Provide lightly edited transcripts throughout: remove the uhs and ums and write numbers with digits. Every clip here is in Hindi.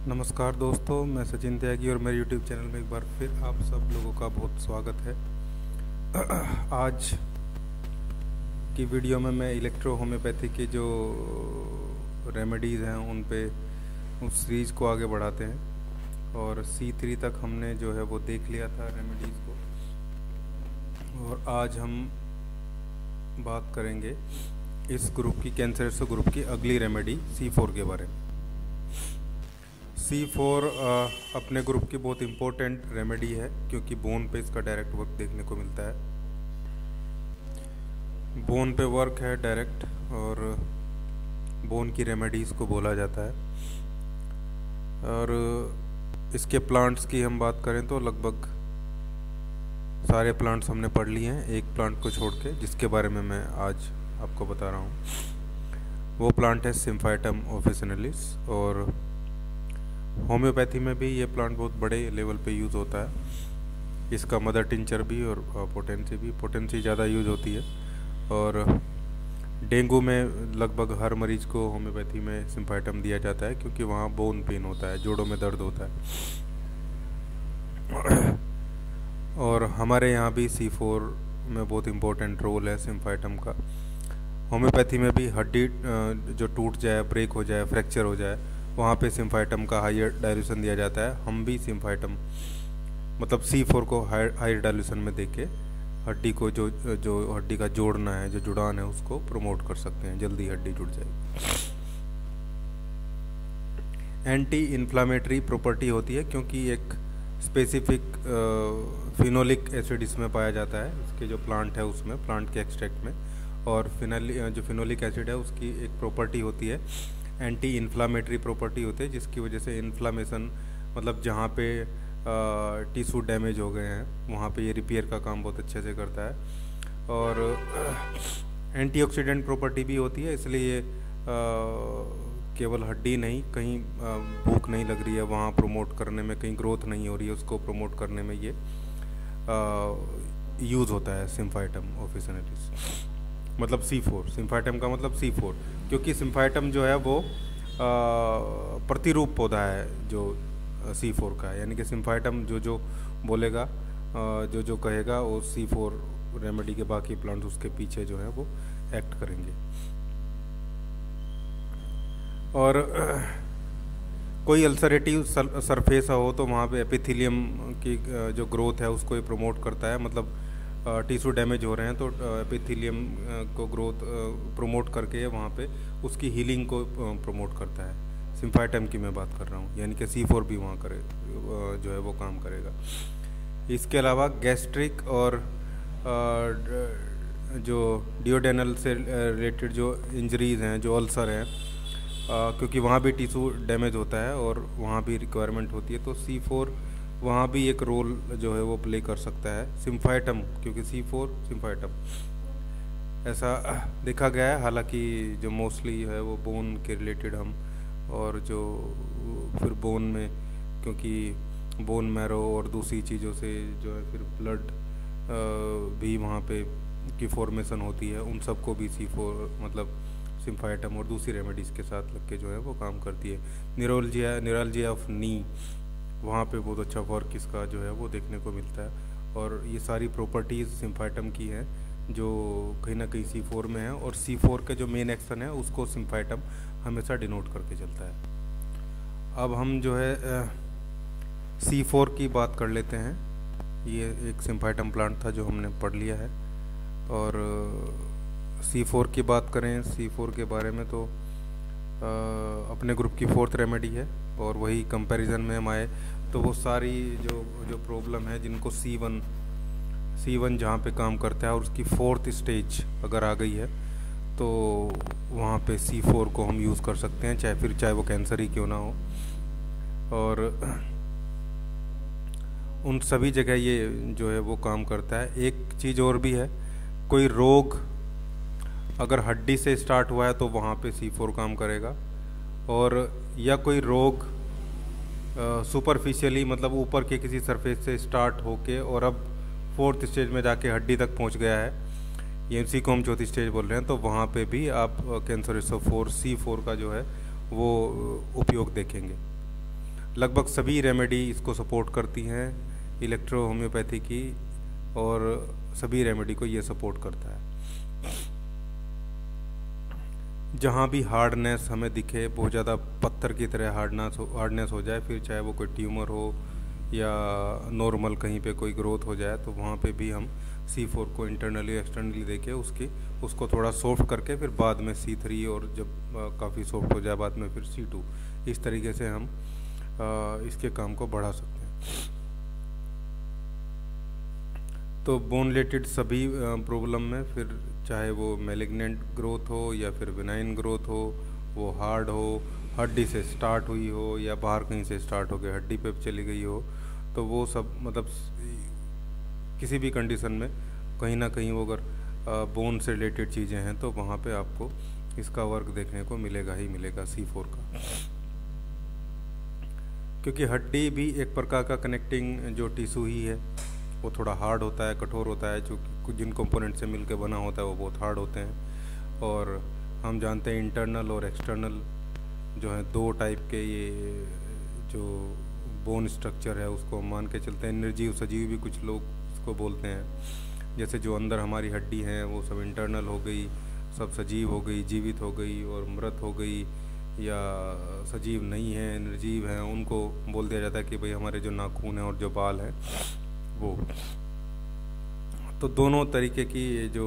नमस्कार दोस्तों, मैं सचिन त्यागी और मेरे YouTube चैनल में एक बार फिर आप सब लोगों का बहुत स्वागत है। आज की वीडियो में मैं इलेक्ट्रो होम्योपैथी के जो रेमेडीज़ हैं उन पे उस सीरीज़ को आगे बढ़ाते हैं और C3 तक हमने जो है वो देख लिया था रेमेडीज़ को, और आज हम बात करेंगे इस ग्रुप की, कैंसरस ग्रुप की अगली रेमेडी C4 के बारे में। C4 अपने ग्रुप की बहुत इम्पोर्टेंट रेमेडी है क्योंकि बोन पे इसका डायरेक्ट वर्क देखने को मिलता है। बोन पे वर्क है डायरेक्ट, और बोन की रेमेडीज़ को बोला जाता है। और इसके प्लांट्स की हम बात करें तो लगभग सारे प्लांट्स हमने पढ़ लिए हैं, एक प्लांट को छोड़ के जिसके बारे में मैं आज आपको बता रहा हूँ। वो प्लांट है सिम्फाइटम ऑफिसिनालिस, और होम्योपैथी में भी ये प्लांट बहुत बड़े लेवल पे यूज़ होता है। इसका मदर टिंचर भी और पोटेंसी ज़्यादा यूज़ होती है। और डेंगू में लगभग हर मरीज को होम्योपैथी में सिम्फाइटम दिया जाता है क्योंकि वहाँ बोन पेन होता है, जोड़ों में दर्द होता है। और हमारे यहाँ भी C4 में बहुत इम्पोर्टेंट रोल है सिम्फाइटम का। होम्योपैथी में भी हड्डी जो टूट जाए, ब्रेक हो जाए, फ्रैक्चर हो जाए, वहाँ पे सिम्फाइटम का हायर डाइल्यूशन दिया जाता है। हम भी सिम्फाइटम मतलब C4 को हायर डाइल्यूशन में देके हड्डी को जो हड्डी का जोड़ना है, जो जुड़ान है, उसको प्रमोट कर सकते हैं, जल्दी हड्डी जुड़ जाएगी। एंटी इन्फ्लामेटरी प्रॉपर्टी होती है क्योंकि एक स्पेसिफिक फिनोलिक एसिड इसमें पाया जाता है, इसके जो प्लांट है उसमें, प्लांट के एक्सट्रैक्ट में। और जो फिनोलिक एसिड है उसकी एक प्रॉपर्टी होती है, एंटी इन्फ्लामेटरी प्रॉपर्टी होती है, जिसकी वजह से इन्फ्लामेशन मतलब जहाँ पे टिश्यू डैमेज हो गए हैं वहाँ पे ये रिपेयर का काम बहुत अच्छे से करता है। और एंटीऑक्सीडेंट प्रॉपर्टी भी होती है, इसलिए केवल हड्डी नहीं, कहीं भूख नहीं लग रही है वहाँ प्रमोट करने में, कहीं ग्रोथ नहीं हो रही है उसको प्रमोट करने में ये यूज़ होता है सिम्फाइटम ऑफिसिनालिस, मतलब C4। सिम्फाइटम का मतलब C4, क्योंकि सिम्फाइटम जो है वो प्रतिरूप पौधा है जो C4 का है, यानी कि सिम्फाइटम जो बोलेगा, जो कहेगा, वो C4 रेमेडी के बाकी प्लांट उसके पीछे जो है वो एक्ट करेंगे। और कोई अल्सरेटिव सरफेस हो तो वहाँ पे एपिथेलियम की जो ग्रोथ है उसको ये प्रमोट करता है, मतलब टिश्यू डैमेज हो रहे हैं तो एपिथेलियम को ग्रोथ प्रमोट करके वहाँ पे उसकी हीलिंग को प्रमोट करता है। सिम्फाइटम की मैं बात कर रहा हूँ, यानी कि C4 भी वहाँ करे जो है वो काम करेगा। इसके अलावा गैस्ट्रिक और जो डियोडेनल से रिलेटेड जो इंजरीज़ हैं, जो अल्सर हैं, क्योंकि वहाँ भी टिश्यू डैमेज होता है और वहाँ भी रिक्वायरमेंट होती है, तो C4 वहाँ भी एक रोल जो है वो प्ले कर सकता है। सिम्फाइटम, क्योंकि C4 सिम्फाइटम ऐसा देखा गया है, हालांकि जो मोस्टली है वो बोन के रिलेटेड हम, और जो फिर बोन में क्योंकि बोन मैरो और दूसरी चीज़ों से जो है फिर ब्लड भी वहाँ पे की फॉर्मेशन होती है, उन सबको भी C4 मतलब सिम्फाइटम और दूसरी रेमेडीज़ के साथ लग के जो है वो काम करती है। न्यूरोलजिया ऑफ नी, वहाँ पे बहुत अच्छा वर्क इसका जो है वो देखने को मिलता है। और ये सारी प्रॉपर्टीज़ सिम्फाइटम की हैं जो कहीं ना कहीं C4 में है, और C4 के जो मेन एक्शन है उसको सिम्फाइटम हमेशा डिनोट करके चलता है। अब हम जो है C4 की बात कर लेते हैं। ये एक सिम्फाइटम प्लांट था जो हमने पढ़ लिया है। और C4 की बात करें, C4 के बारे में तो अपने ग्रुप की 4th रेमेडी है, और वही कंपैरिजन में हम आए तो वो सारी जो प्रॉब्लम है जिनको C1 जहाँ पे काम करता है और उसकी 4th स्टेज अगर आ गई है तो वहाँ पे C4 को हम यूज़ कर सकते हैं, चाहे वो कैंसर ही क्यों ना हो। और उन सभी जगह ये जो है वो काम करता है। एक चीज़ और भी है, कोई रोग अगर हड्डी से स्टार्ट हुआ है तो वहाँ पे C4 काम करेगा, और या कोई रोग सुपरफिशियली मतलब ऊपर के किसी सरफेस से स्टार्ट होके और अब 4th स्टेज में जाके हड्डी तक पहुँच गया है, ये इसी को हम 4th स्टेज बोल रहे हैं, तो वहाँ पे भी आप कैंसर C4 का जो है वो उपयोग देखेंगे। लगभग सभी रेमेडी इसको सपोर्ट करती हैं, इलेक्ट्रो होम्योपैथी की, और सभी रेमेडी को ये सपोर्ट करता है। जहाँ भी हार्डनेस हमें दिखे, बहुत ज़्यादा पत्थर की तरह हार्डनेस हो जाए, फिर चाहे वो कोई ट्यूमर हो या नॉर्मल कहीं पे कोई ग्रोथ हो जाए, तो वहाँ पे भी हम C4 को इंटरनली एक्सटर्नली देके उसको थोड़ा सॉफ्ट करके फिर बाद में C3, और जब काफ़ी सॉफ्ट हो जाए बाद में फिर C2, इस तरीके से हम इसके काम को बढ़ा सकते हैं। तो बोन रिलेटेड सभी प्रॉब्लम में, फिर चाहे वो मैलिग्नेंट ग्रोथ हो या फिर बिनाइन ग्रोथ हो, वो हार्ड हो, हड्डी से स्टार्ट हुई हो या बाहर कहीं से स्टार्ट हो गई हड्डी पे चली गई हो, तो वो सब मतलब किसी भी कंडीशन में कहीं ना कहीं वो अगर बोन से रिलेटेड चीज़ें हैं तो वहाँ पे आपको इसका वर्क देखने को मिलेगा ही मिलेगा C4 का। क्योंकि हड्डी भी एक प्रकार का कनेक्टिंग जो टिश्यू ही है, वो थोड़ा हार्ड होता है, कठोर होता है, जो कुछ जिन कंपोनेंट से मिलकर बना होता है वो बहुत हार्ड होते हैं। और हम जानते हैं इंटरनल और एक्सटर्नल जो है दो टाइप के ये जो बोन स्ट्रक्चर है उसको मान के चलते हैं। निर्जीव सजीव भी कुछ लोग इसको बोलते हैं। जैसे जो अंदर हमारी हड्डी है वो सब इंटरनल हो गई, सब सजीव हो गई, जीवित हो गई, और मृत हो गई या सजीव नहीं है, निर्जीव हैं, उनको बोल दिया जाता है कि भाई हमारे जो नाखून हैं और जो बाल हैं वो। तो दोनों तरीके की जो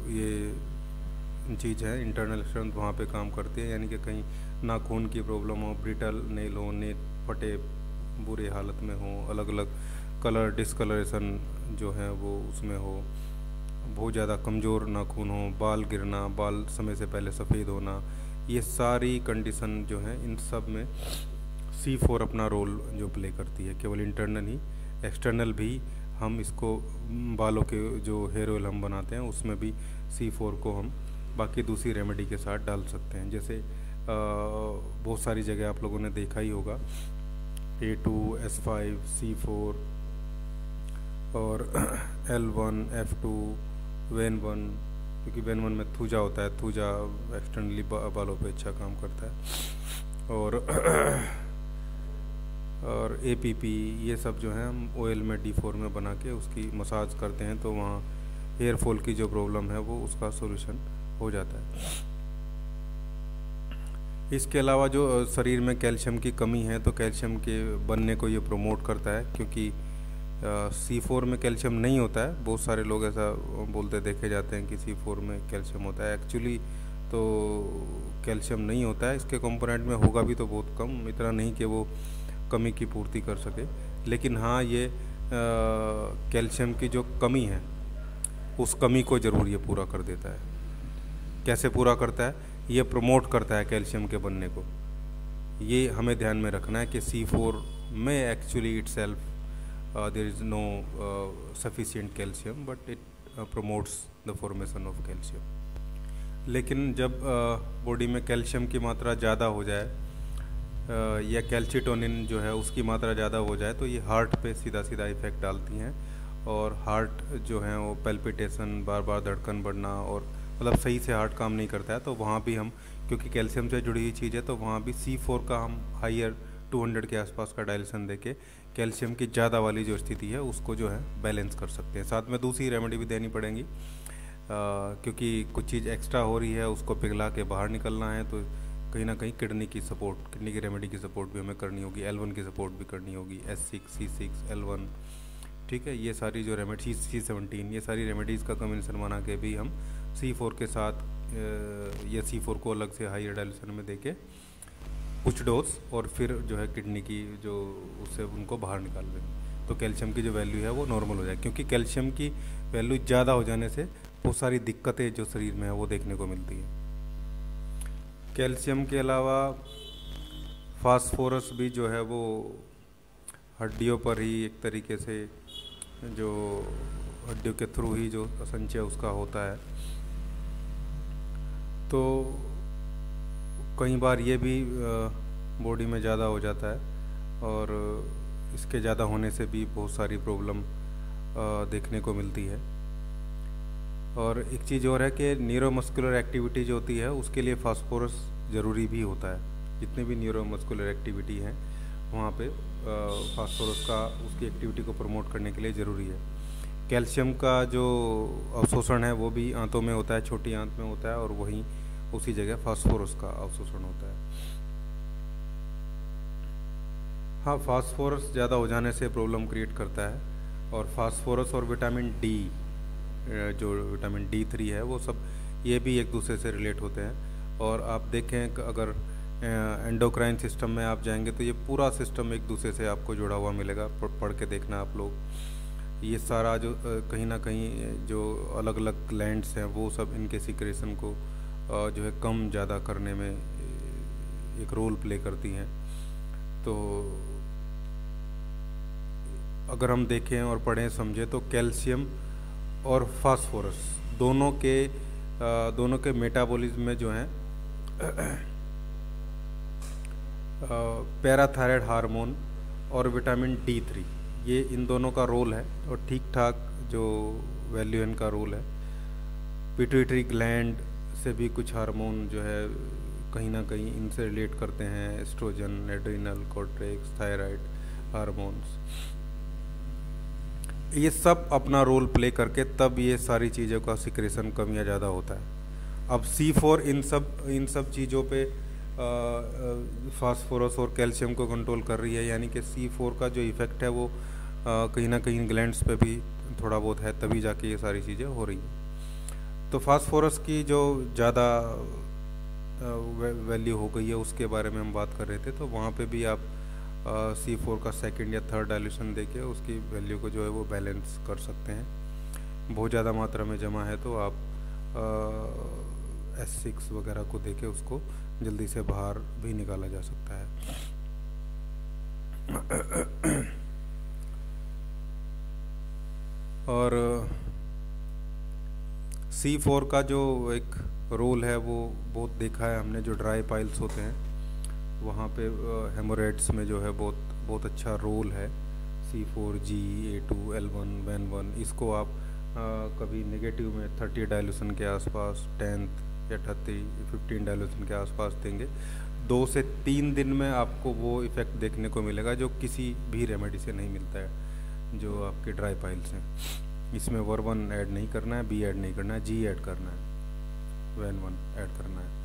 ये चीज़ है इंटरनल स्ट्रेंथ वहाँ पे काम करती है। यानी कि कहीं नाखून की प्रॉब्लम हो, ब्रिटल नेल हो, नेल फटे बुरे हालत में हो, अलग अलग कलर डिस्कलरेशन जो है वो उसमें हो, बहुत ज़्यादा कमज़ोर नाखून हो, बाल गिरना, बाल समय से पहले सफ़ेद होना, ये सारी कंडीशन जो है इन सब में C4 अपना रोल जो प्ले करती है। केवल इंटरनल ही, एक्सटर्नल भी हम इसको बालों के जो हेयर ऑयल हम बनाते हैं उसमें भी C4 को हम बाकी दूसरी रेमेडी के साथ डाल सकते हैं। जैसे बहुत सारी जगह आप लोगों ने देखा ही होगा A2, S5, C4 और L1, F2, वेन1, क्योंकि वेन1 में थूजा होता है, थूजा एक्सटर्नली बालों पे अच्छा काम करता है। और APP, ये सब जो है हम ऑयल में D4 में बना के उसकी मसाज करते हैं तो वहाँ हेयर फॉल की जो प्रॉब्लम है वो उसका सॉल्यूशन हो जाता है। इसके अलावा जो शरीर में कैल्शियम की कमी है तो कैल्शियम के बनने को ये प्रमोट करता है, क्योंकि C4 में कैल्शियम नहीं होता है। बहुत सारे लोग ऐसा बोलते देखे जाते हैं कि C4 में कैल्शियम होता है, एक्चुअली तो कैल्शियम नहीं होता है। इसके कंपोनेंट में होगा भी तो बहुत कम, इतना नहीं कि वो कमी की पूर्ति कर सके। लेकिन हाँ, ये कैल्शियम की जो कमी है उस कमी को ज़रूर ये पूरा कर देता है। कैसे पूरा करता है? ये प्रमोट करता है कैल्शियम के बनने को। ये हमें ध्यान में रखना है कि C4 में actually itself there is no sufficient calcium, but it promotes the formation of calcium. लेकिन जब बॉडी में कैल्शियम की मात्रा ज़्यादा हो जाए या कैल्शिटोनिन जो है उसकी मात्रा ज़्यादा हो जाए तो ये हार्ट पे सीधा सीधा इफ़ेक्ट डालती हैं, और हार्ट जो है वो पैल्पिटेशन, बार बार धड़कन बढ़ना, और मतलब सही से हार्ट काम नहीं करता है। तो वहाँ भी हम, क्योंकि कैल्शियम से जुड़ी हुई चीज़ है, तो वहाँ भी C4 का हम हायर 200 के आसपास का डायल्यूशन देके कैल्शियम की ज़्यादा वाली जो स्थिति है उसको जो है बैलेंस कर सकते हैं। साथ में दूसरी रेमेडी भी देनी पड़ेंगी, क्योंकि कुछ चीज़ एक्स्ट्रा हो रही है, उसको पिघला के बाहर निकलना है, तो कहीं ना कहीं किडनी की सपोर्ट, किडनी की रेमेडी की सपोर्ट भी हमें करनी होगी, L1 की सपोर्ट भी करनी होगी, S6, C6, L1, ठीक है। ये सारी जो रेमेडी, C17, ये सारी रेमेडीज़ का कॉम्बिनेशन बना के भी हम C4 के साथ या C4 को अलग से हाई डायल्यूशन में देके कुछ डोज, और फिर जो है किडनी की जो उससे उनको बाहर निकाल दें तो कैल्शियम की जो वैल्यू है वो नॉर्मल हो जाए। क्योंकि कैल्शियम की वैल्यू ज़्यादा हो जाने से बहुत सारी दिक्कतें जो शरीर में है वो देखने को मिलती है। कैल्शियम के अलावा फास्फोरस भी जो है वो हड्डियों पर ही एक तरीके से, जो हड्डियों के थ्रू ही जो संचय उसका होता है, तो कई बार ये भी बॉडी में ज़्यादा हो जाता है, और इसके ज़्यादा होने से भी बहुत सारी प्रॉब्लम देखने को मिलती है। और एक चीज़ और है कि न्यूरोमस्कुलर एक्टिविटी जो होती है उसके लिए फास्फोरस ज़रूरी भी होता है। जितनी भी न्यूरोमस्कुलर एक्टिविटी है वहाँ पे फास्फोरस का उसकी एक्टिविटी को प्रमोट करने के लिए ज़रूरी है। कैल्शियम का जो अवशोषण है वो भी आंतों में होता है, छोटी आंत में होता है, और वहीं उसी जगह फास्फोरस का अवशोषण होता है। हाँ, फास्फोरस ज़्यादा हो जाने से प्रॉब्लम क्रिएट करता है, और फास्फोरस और विटामिन डी, जो विटामिन D3 है, वो सब ये भी एक दूसरे से रिलेट होते हैं। और आप देखें अगर एंडोक्राइन सिस्टम में आप जाएंगे तो ये पूरा सिस्टम एक दूसरे से आपको जुड़ा हुआ मिलेगा। पढ़ के देखना आप लोग, ये सारा जो कहीं ना कहीं जो अलग अलग ग्लैंड्स हैं वो सब इनके सिक्रेशन को जो है कम ज़्यादा करने में एक रोल प्ले करती हैं। तो अगर हम देखें और पढ़ें समझें तो कैल्शियम और फास्फोरस दोनों के मेटाबॉलिज्म में जो है पैराथायराइड हार्मोन और विटामिन D3, ये इन दोनों का रोल है, और ठीक ठाक जो वैल्यू इनका रोल है। पिट्यूटरी ग्लैंड से भी कुछ हार्मोन जो है कहीं ना कहीं इनसे रिलेट करते हैं, oestrogen, adrenal cortex, thyroid hormones, ये सब अपना रोल प्ले करके तब ये सारी चीज़ों का सिक्रेशन कम या ज़्यादा होता है। अब C4 इन सब चीज़ों पे फास्फोरस और कैल्शियम को कंट्रोल कर रही है, यानी कि C4 का जो इफ़ेक्ट है वो कहीं ना कहीं ग्लैंड्स पे भी थोड़ा बहुत है, तभी जाके ये सारी चीज़ें हो रही हैं। तो फास्फोरस की जो ज़्यादा वैल्यू हो गई है उसके बारे में हम बात कर रहे थे। तो वहाँ पे भी आप C4 का सेकंड या थर्ड डाइल्यूशन देके उसकी वैल्यू को जो है वो बैलेंस कर सकते हैं। बहुत ज़्यादा मात्रा में जमा है तो आप S6 वगैरह को देके उसको जल्दी से बाहर भी निकाला जा सकता है। और C4 का जो एक रोल है वो बहुत देखा है हमने, जो ड्राई पाइल्स होते हैं वहाँ पे हेमोरेड्स में जो है बहुत अच्छा रोल है C4G, A2, L1, WAN1। इसको आप कभी नेगेटिव में 30 डाइल्यूशन के आसपास, 10th या 15 डाइल्यूशन के आसपास देंगे। 2 से 3 दिन में आपको वो इफ़ेक्ट देखने को मिलेगा जो किसी भी रेमेडी से नहीं मिलता है, जो आपके ड्राई पाइल्स हैं। इसमें WAR1 ऐड नहीं करना है, B ऐड नहीं करना है, G ऐड करना है, WAN1 ऐड करना है।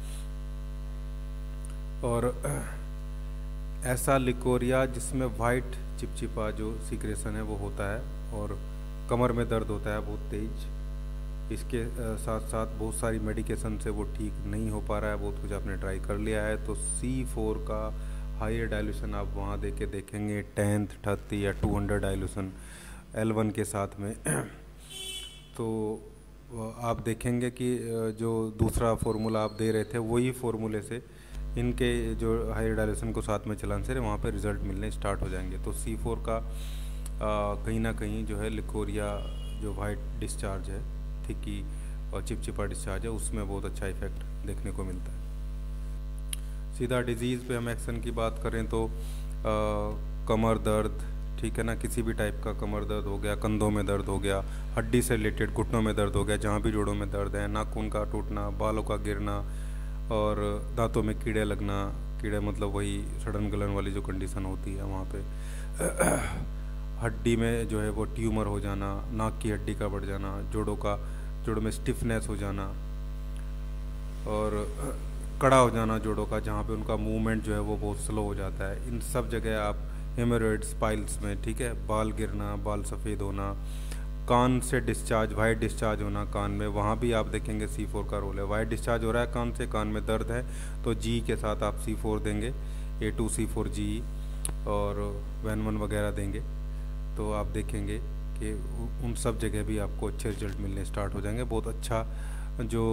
और ऐसा लिकोरिया जिसमें वाइट चिपचिपा जो सीक्रेशन है वो होता है, और कमर में दर्द होता है बहुत तेज। इसके साथ साथ बहुत सारी मेडिकेशन से वो ठीक नहीं हो पा रहा है, बहुत कुछ आपने ट्राई कर लिया है, तो C4 का हायर डाइल्यूशन आप वहाँ दे के देखेंगे 10th, 30 या 200 डाइल्यूशन L1 के साथ में। तो आप देखेंगे कि जो दूसरा फार्मूला आप दे रहे थे वही फार्मूले से इनके जो हायर डाइल्यूशन को साथ में चलाने से वहाँ पे रिज़ल्ट मिलने स्टार्ट हो जाएंगे। तो C4 का कहीं ना कहीं जो है लिकोरिया जो वाइट डिस्चार्ज है, थिकी और चिपचिपा डिस्चार्ज है, उसमें बहुत अच्छा इफेक्ट देखने को मिलता है। सीधा डिजीज़ पे हम एक्शन की बात करें तो कमर दर्द, ठीक है ना, किसी भी टाइप का कमर दर्द हो गया, कंधों में दर्द हो गया, हड्डी से रिलेटेड घुटनों में दर्द हो गया, जहाँ भी जोड़ों में दर्द है, नाखून का टूटना, बालों का गिरना, और दांतों में कीड़े लगना। कीड़े मतलब वही सड़न गलन वाली जो कंडीशन होती है वहाँ पे। हड्डी में जो है वो ट्यूमर हो जाना, नाक की हड्डी का बढ़ जाना, जोड़ों में स्टिफनेस हो जाना, और कड़ा हो जाना जोड़ों का, जहाँ पे उनका मूवमेंट जो है वो बहुत स्लो हो जाता है। इन सब जगह आप हेमोरॉइड्स, पाइल्स में, ठीक है, बाल गिरना, बाल सफ़ेद होना, कान से डिस्चार्ज, वाइट डिस्चार्ज होना कान में, वहाँ भी आप देखेंगे C4 का रोल है। वाइट डिस्चार्ज हो रहा है कान से, कान में दर्द है, तो G के साथ आप C4 देंगे, A2, C4G और WAN1 वगैरह देंगे, तो आप देखेंगे कि उन सब जगह भी आपको अच्छे रिजल्ट मिलने स्टार्ट हो जाएंगे। बहुत अच्छा जो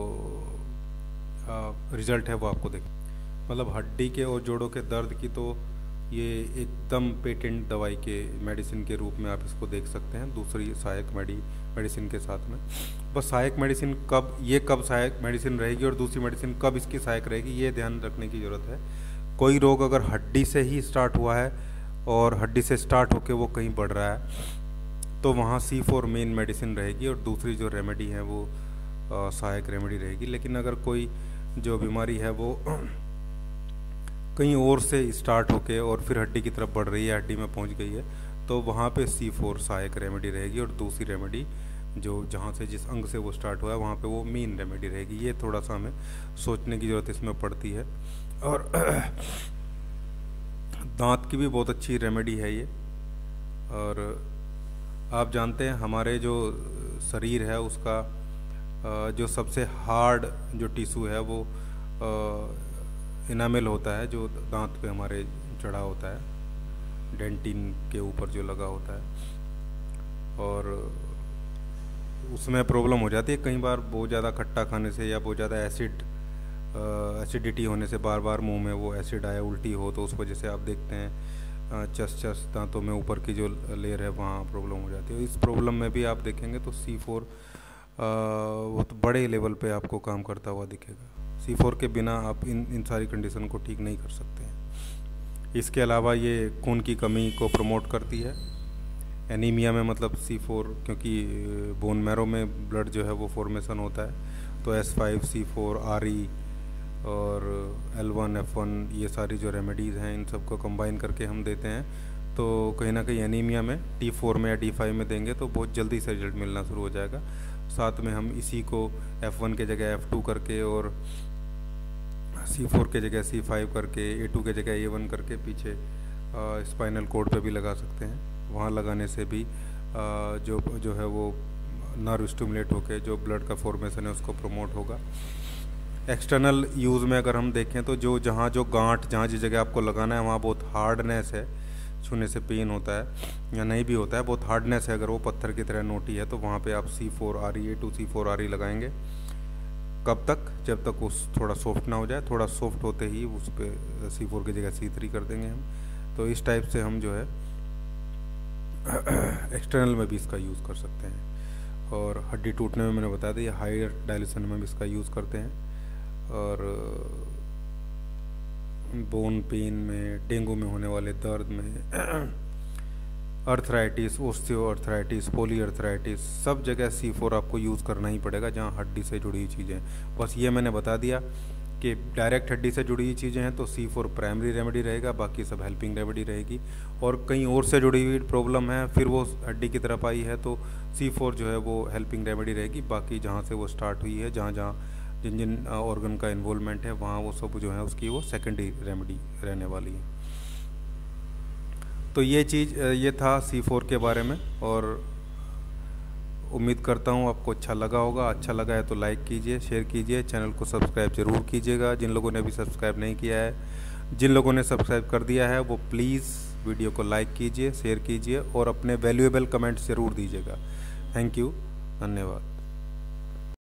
रिज़ल्ट है वो आपको देख, मतलब हड्डी के और जोड़ों के दर्द की तो ये एकदम पेटेंट दवाई के मेडिसिन के रूप में आप इसको देख सकते हैं, दूसरी सहायक मेडिसिन के साथ में। बस सहायक मेडिसिन कब सहायक मेडिसिन रहेगी और दूसरी मेडिसिन कब इसकी सहायक रहेगी, ये ध्यान रखने की ज़रूरत है। कोई रोग अगर हड्डी से ही स्टार्ट हुआ है और हड्डी से स्टार्ट होकर वो कहीं बढ़ रहा है, तो वहाँ C4 मेन मेडिसिन रहेगी और दूसरी जो रेमेडी है वो सहायक रेमेडी रहेगी। लेकिन अगर कोई जो बीमारी है वो कहीं और से स्टार्ट होके और फिर हड्डी की तरफ बढ़ रही है, हड्डी में पहुंच गई है, तो वहाँ पे C4 सहायक रेमेडी रहेगी, और दूसरी रेमेडी जो जहाँ से जिस अंग से वो स्टार्ट हुआ है वहाँ पे वो मेन रेमेडी रहेगी। ये थोड़ा सा हमें सोचने की ज़रूरत इसमें पड़ती है। और दांत की भी बहुत अच्छी रेमेडी है ये। और आप जानते हैं हमारे जो शरीर है उसका जो सबसे हार्ड जो टिश्यू है वो इनामेल होता है, जो दांत पे हमारे चढ़ा होता है, डेंटिन के ऊपर जो लगा होता है। और उसमें प्रॉब्लम हो जाती है कई बार बहुत ज़्यादा खट्टा खाने से या बहुत ज़्यादा एसिडिटी होने से, बार बार मुंह में वो एसिड आया, उल्टी हो, तो उस वजह से आप देखते हैं चस दांतों में ऊपर की जो लेयर है वहाँ प्रॉब्लम हो जाती है। इस प्रॉब्लम में भी आप देखेंगे तो C4 बहुत बड़े लेवल पे आपको काम करता हुआ दिखेगा। C4 के बिना आप इन सारी कंडीशन को ठीक नहीं कर सकते हैं। इसके अलावा ये खून की कमी को प्रमोट करती है। एनीमिया में मतलब C4, क्योंकि बोन मैरो में ब्लड जो है वो फॉर्मेशन होता है, तो S5 C4 RE और L1 F1 ये सारी जो रेमेडीज़ हैं इन सबको कंबाइन करके हम देते हैं, तो कहीं ना कहीं एनीमिया में T4 में या D5 में देंगे तो बहुत जल्दी से रिजल्ट मिलना शुरू हो जाएगा। साथ में हम इसी को F1 के जगह F2 करके और C4 के जगह C5 करके, A2 के जगह A1 करके पीछे स्पाइनल कॉर्ड पे भी लगा सकते हैं। वहाँ लगाने से भी जो है वो नर्व स्टिमुलेट होकर जो ब्लड का फॉर्मेशन है उसको प्रमोट होगा। एक्सटर्नल यूज़ में अगर हम देखें तो जहाँ जिस जगह आपको लगाना है वहाँ बहुत हार्डनेस है, छूने से पेन होता है या नहीं भी होता है, बहुत हार्डनेस है, अगर वो पत्थर की तरह नोटी है, तो वहाँ पे आप C4 RE A2 C4 RE लगाएंगे। कब तक? जब तक उस थोड़ा सॉफ्ट ना हो जाए। थोड़ा सॉफ्ट होते ही उस पर C4 की जगह C3 कर देंगे हम। तो इस टाइप से हम जो है एक्सटर्नल में भी इसका यूज़ कर सकते हैं। और हड्डी टूटने में मैंने बता दिया, हायर डायलेशन में भी इसका यूज़ करते हैं। और बोन पेन में, डेंगू में होने वाले दर्द में, अर्थराइटिस, ओस्टियोआर्थराइटिस, पॉलीआर्थराइटिस, सब जगह C4 आपको यूज़ करना ही पड़ेगा जहाँ हड्डी से जुड़ी हुई चीज़ें। बस ये मैंने बता दिया कि डायरेक्ट हड्डी से जुड़ी हुई चीज़ें हैं तो C4 प्राइमरी रेमेडी रहेगा, बाकी सब हेल्पिंग रेमेडी रहेगी। और कहीं और से जुड़ी हुई प्रॉब्लम है, फिर वो हड्डी की तरफ आई है, तो C4 जो है वो हेल्पिंग रेमेडी रहेगी। बाकी जहाँ से वो स्टार्ट हुई है, जिन ऑर्गन का इन्वॉल्वमेंट है वहाँ वो सब जो है उसकी वो सेकेंडरी रेमेडी रहने वाली है। तो ये था C4 के बारे में, और उम्मीद करता हूँ आपको अच्छा लगा होगा। अच्छा लगा है तो लाइक कीजिए, शेयर कीजिए, चैनल को सब्सक्राइब ज़रूर कीजिएगा जिन लोगों ने अभी सब्सक्राइब नहीं किया है। जिन लोगों ने सब्सक्राइब कर दिया है वो प्लीज़ वीडियो को लाइक कीजिए, शेयर कीजिए और अपने वैल्यूएबल कमेंट्स ज़रूर दीजिएगा। थैंक यू, धन्यवाद।